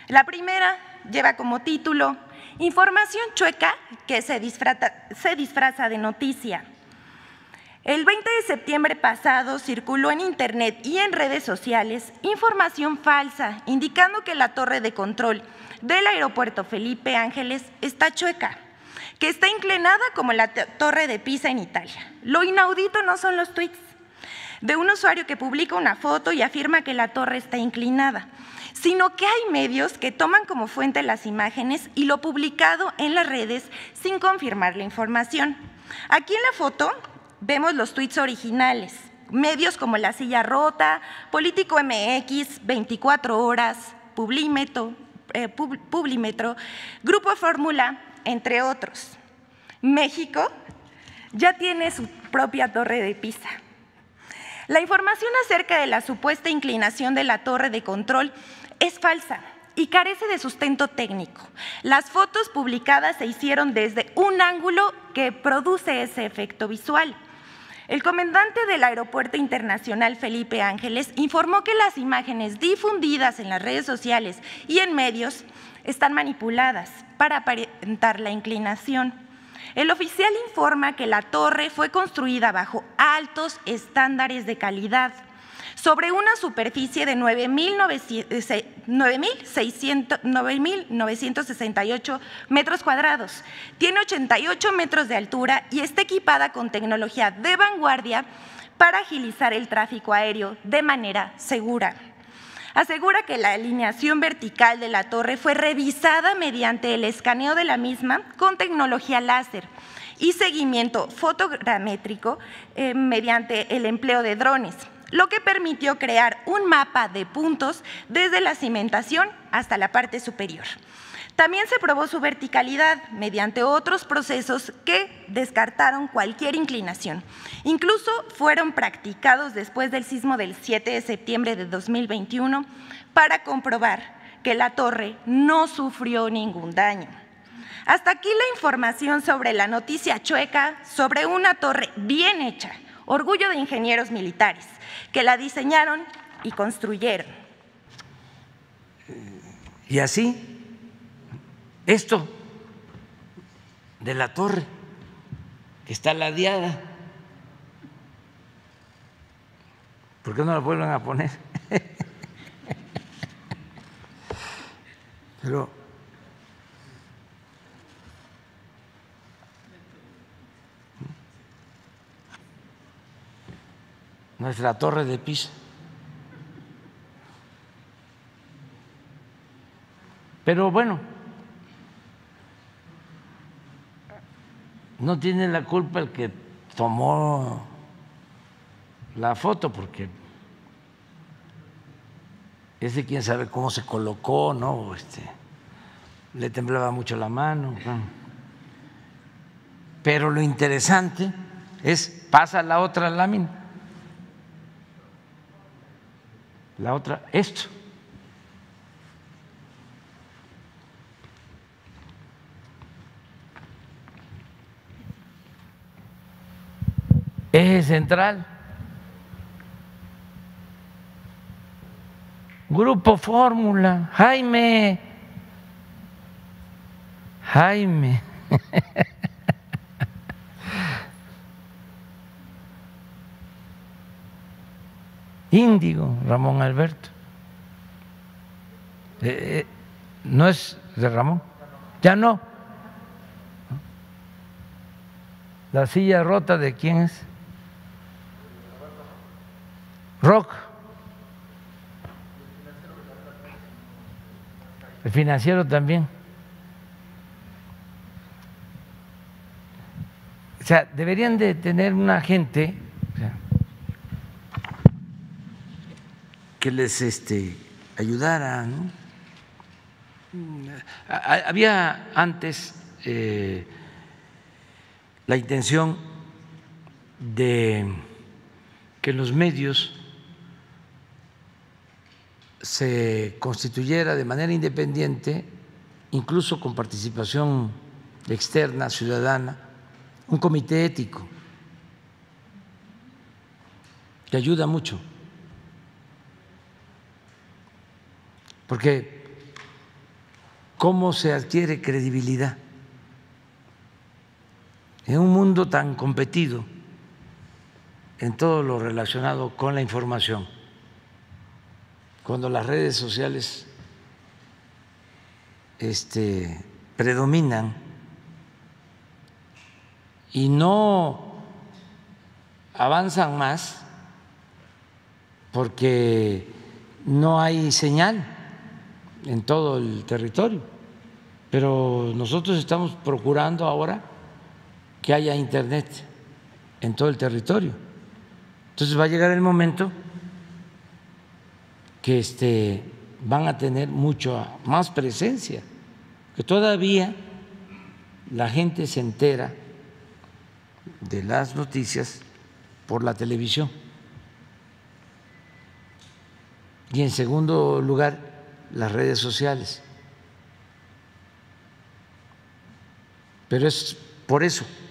La primera lleva como título Información chueca que se disfraza de noticia. El 20 de septiembre pasado circuló en Internet y en redes sociales información falsa indicando que la torre de control del aeropuerto Felipe Ángeles está chueca, que está inclinada como la torre de Pisa en Italia. Lo inaudito no son los tuits de un usuario que publica una foto y afirma que la torre está inclinada, sino que hay medios que toman como fuente las imágenes y lo publicado en las redes sin confirmar la información. Aquí en la foto vemos los tuits originales, medios como La Silla Rota, Político MX, 24 Horas, Publímetro, Grupo Fórmula, entre otros. México ya tiene su propia torre de Pisa. La información acerca de la supuesta inclinación de la torre de control es falsa y carece de sustento técnico. Las fotos publicadas se hicieron desde un ángulo que produce ese efecto visual. El comandante del Aeropuerto Internacional Felipe Ángeles informó que las imágenes difundidas en las redes sociales y en medios están manipuladas para aparentar la inclinación. El oficial informa que la torre fue construida bajo altos estándares de calidad, sobre una superficie de 9.968 metros cuadrados. Tiene 88 metros de altura y está equipada con tecnología de vanguardia para agilizar el tráfico aéreo de manera segura. Asegura que la alineación vertical de la torre fue revisada mediante el escaneo de la misma con tecnología láser y seguimiento fotogramétrico mediante el empleo de drones, lo que permitió crear un mapa de puntos desde la cimentación hasta la parte superior. También se probó su verticalidad mediante otros procesos que descartaron cualquier inclinación. Incluso fueron practicados después del sismo del 7 de septiembre de 2021 para comprobar que la torre no sufrió ningún daño. Hasta aquí la información sobre la noticia chueca sobre una torre bien hecha, orgullo de ingenieros militares que la diseñaron y construyeron. Y así, esto de la torre que está ladeada, ¿por qué no la vuelven a poner? Pero nuestra torre de Pisa. Pero bueno, no tiene la culpa el que tomó la foto, porque ese quién sabe cómo se colocó, ¿no? Le temblaba mucho la mano. Pero lo interesante es, pasa la otra lámina, la otra, esto. Eje central, Grupo Fórmula, Jaime. Índigo, Ramón Alberto. ¿No es de Ramón? Ya no. La silla rota, ¿de quién es? Rock. El financiero también. O sea, deberían de tener una gente que les ayudara, ¿no? Había antes la intención de que los medios se constituyera de manera independiente, incluso con participación externa, ciudadana, un comité ético que ayuda mucho, porque ¿cómo se adquiere credibilidad en un mundo tan competido en todo lo relacionado con la información? Cuando las redes sociales predominan y no avanzan más porque no hay señal en todo el territorio, pero nosotros estamos procurando ahora que haya internet en todo el territorio. Entonces va a llegar el momento que van a tener mucha más presencia, que todavía la gente se entera de las noticias por la televisión. Y en segundo lugar, las redes sociales. Pero es por eso